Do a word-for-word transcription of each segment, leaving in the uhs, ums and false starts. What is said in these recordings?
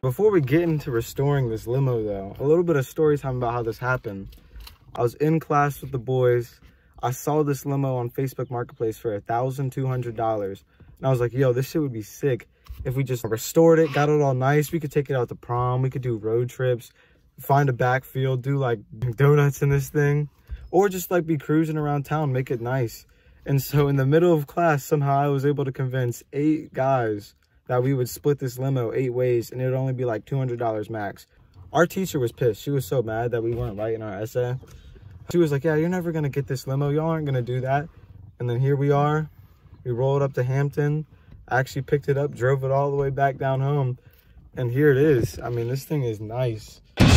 Before we get into restoring this limo though, a little bit of story time about how this happened. I was in class with the boys. I saw this limo on Facebook Marketplace for one thousand two hundred dollars. And I was like, yo, this shit would be sick if we just restored it, got it all nice. We could take it out to prom. We could do road trips, find a backfield, do like donuts in this thing, or just like be cruising around town, make it nice. And so in the middle of class, somehow I was able to convince eight guys that we would split this limo eight ways and it would only be like two hundred dollars max. Our teacher was pissed. She was so mad that we weren't writing our essay. She was like, yeah, you're never gonna get this limo. Y'all aren't gonna do that. And then here we are. We rolled up to Hampton, actually picked it up, drove it all the way back down home. And here it is. I mean, this thing is nice.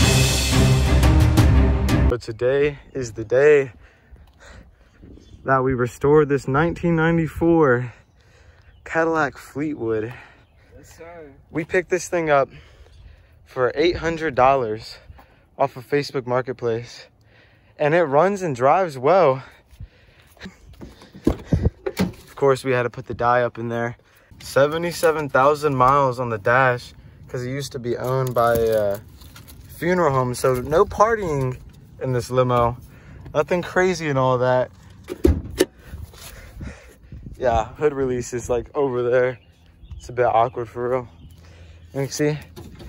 But today is the day that we restored this nineteen ninety-four Cadillac Fleetwood. Yes, sir. We picked this thing up for eight hundred dollars off of Facebook Marketplace. And it runs and drives well. Of course, we had to put the dye up in there. seventy-seven thousand miles on the dash because it used to be owned by a funeral home. So no partying in this limo. Nothing crazy and all that. Yeah, hood release is like over there. It's a bit awkward for real. You can see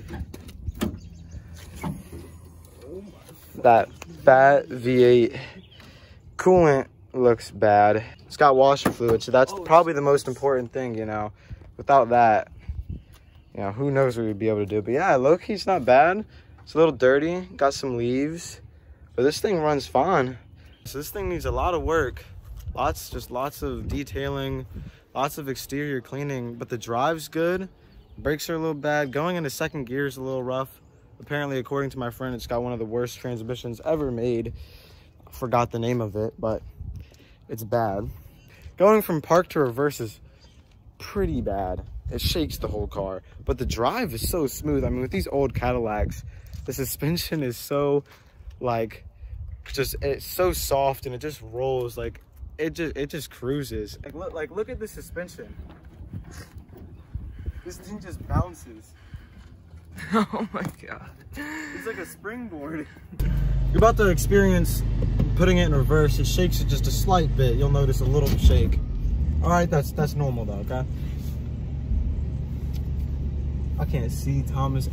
that fat V eight coolant looks bad. It's got washer fluid, so that's probably the most important thing, you know. Without that, you know, who knows what we'd be able to do. But yeah, low-key's not bad. It's a little dirty, got some leaves, but this thing runs fine. So this thing needs a lot of work. Lots, just lots of detailing, lots of exterior cleaning, but the drive's good. Brakes are a little bad. Going into second gear is a little rough. Apparently, according to my friend, it's got one of the worst transmissions ever made. I forgot the name of it, but it's bad. Going from park to reverse is pretty bad. It shakes the whole car, but the drive is so smooth. I mean, with these old Cadillacs, the suspension is so, like, just, it's so soft and it just rolls, like, it just, it just cruises. Like, look, like, look at the suspension. This thing just bounces. Oh my God. It's like a springboard. You're about to experience putting it in reverse. It shakes it just a slight bit. You'll notice a little shake. All right, that's that's normal though, okay? I can't see Thomas.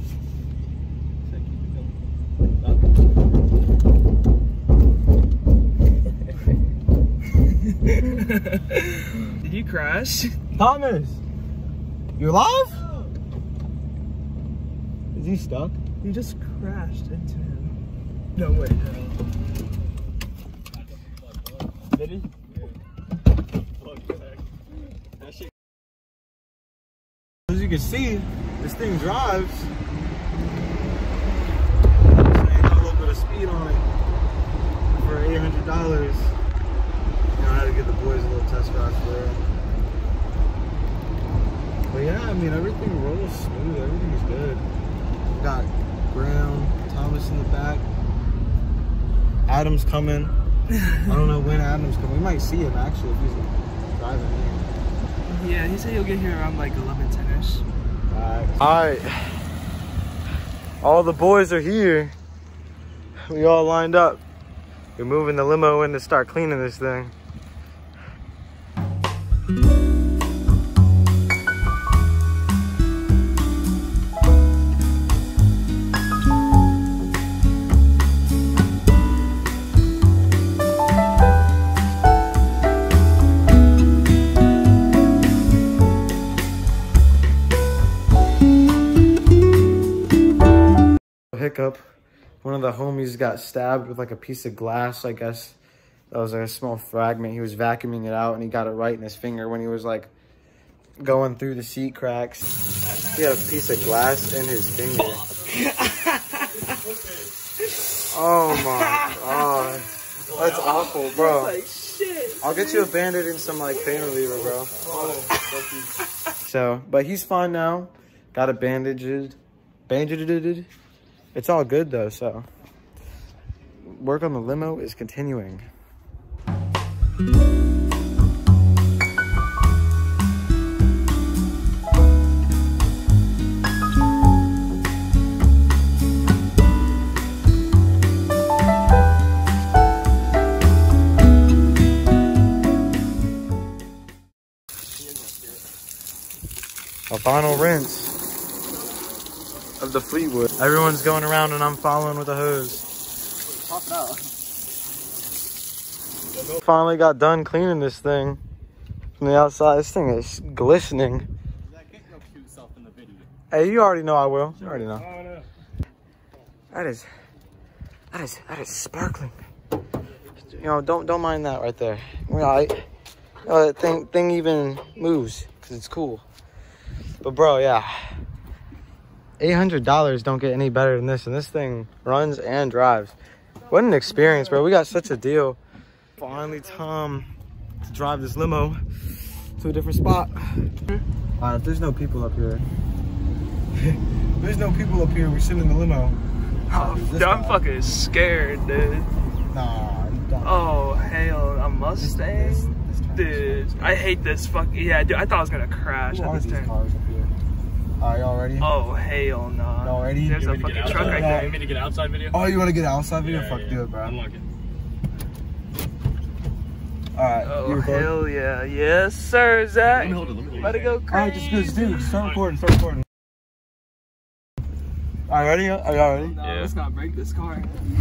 Did you crash? Thomas, you alive? Is he stuck? You just crashed into him. No way, no. Did he? As you can see, this thing drives. A little bit of speed on it for eight hundred dollars. You know, I had to give the boys a little test drive for it. But yeah, I mean, everything rolls smooth. Everything's good. Got Graham, Thomas in the back. Adam's coming. I don't know when Adam's coming. We might see him actually if he's driving in. Yeah, he said he'll get here around like eleven ten-ish. Alright. Alright. All the boys are here. We all lined up. We're moving the limo in to start cleaning this thing. Hiccup. One of the homies got stabbed with like a piece of glass, I guess. That was like a small fragment. He was vacuuming it out and he got it right in his finger when he was like going through the seat cracks. He had a piece of glass in his finger. Oh my god. That's awful, bro. Like shit. I'll get you a Band-Aid and some like pain reliever, bro. So, but he's fine now. Got it bandaged. Bandaged. It's all good though, so work on the limo is continuing. Final rinse of the Fleetwood. Everyone's going around and I'm following with a hose. Pop it out. Finally got done cleaning this thing from the outside. This thing is glistening. Hey, you already know I will. You already know. That is, that is, that is sparkling. You know, don't don't mind that right there. We're all right. You know, that thing thing even moves because it's cool. But bro, yeah, eight hundred dollars don't get any better than this, and this thing runs and drives. What an experience, bro. We got such a deal. Finally, Tom to drive this limo to a different spot. All right, if there's no people up here, there's no people up here. We're sitting in the limo. Oh, dude, I'm fucking scared, dude. Nah, you don't. Oh, hell, a Mustang? This, this, this dude, I hate this fucking, yeah, dude, I thought I was gonna crash Who at are this these turn. cars up here? Are y'all ready? Oh, hell no. Nah. Y'all ready? There's a fucking truck right there. You mean to get outside video? Oh, you want to get outside video? Yeah, Fuck, yeah. do it, bro. Unlock it. Alright, Oh, you recording? hell yeah. Yes, sir, Zach. Let me hold it, let me hold it. Let it go crazy. Alright, just, just do it. Start recording, start recording. Alright, ready? Are y'all ready? No, Yeah. let's not break this car.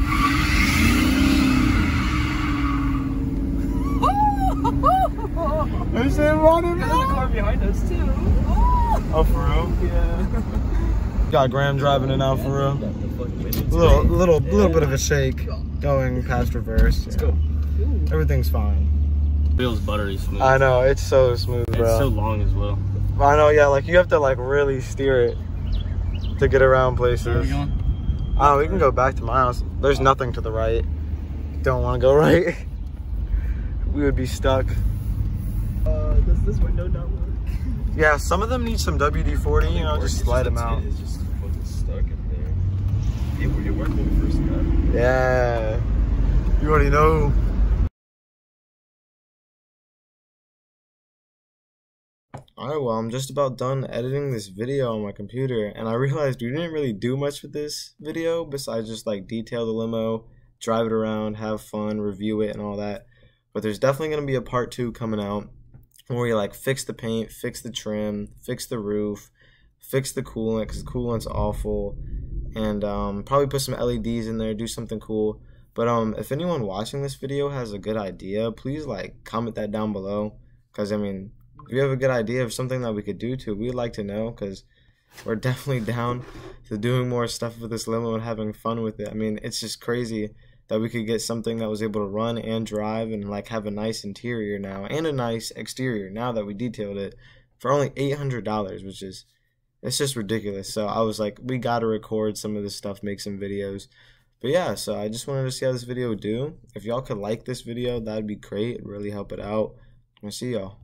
There's him running, There's a car behind us, too. Oh, for real? Yeah. Got Graham driving it now, for real. A little, little, little bit of a shake going past reverse. Let's go. Everything's fine. Feels buttery smooth. I know, it's so smooth, bro. It's so long as well. I know, yeah, like you have to like really steer it to get around places. Where are we going? Oh, we can go back to my house. There's nothing to the right. Don't want to go right. We would be stuck. Uh, does this window not work? Yeah, some of them need some W D forty, you know, just slide them out. It's just fucking stuck in there. It, it worked when we first got it. Yeah. You already know. Alright, well, I'm just about done editing this video on my computer, and I realized we didn't really do much with this video besides just like detail the limo, drive it around, have fun, review it, and all that. But there's definitely going to be a part two coming out where we like fix the paint, fix the trim, fix the roof, fix the coolant because the coolant's awful, and um, probably put some L E Ds in there, do something cool. But um, if anyone watching this video has a good idea, please like comment that down below, because I mean, if you have a good idea of something that we could do to, we'd like to know, because we're definitely down to doing more stuff with this limo and having fun with it. I mean, it's just crazy that we could get something that was able to run and drive and like have a nice interior now and a nice exterior now that we detailed it for only eight hundred dollars, which is, it's just ridiculous. So I was like, we got to record some of this stuff, make some videos. But yeah, so I just wanted to see how this video would do. If y'all could like this video, that'd be great. It'd really help it out. I'll see y'all.